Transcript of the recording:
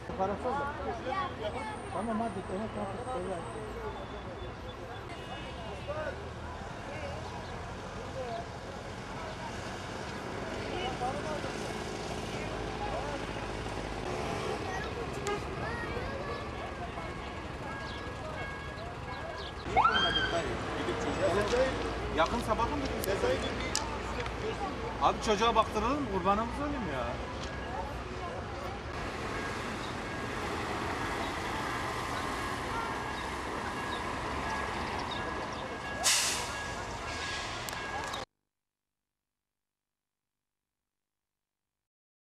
Parası da. Tamam hadi ona kalk. Yakın sabahın mı? Abi çocuğa baktıralım, kurbanımız olayım ya.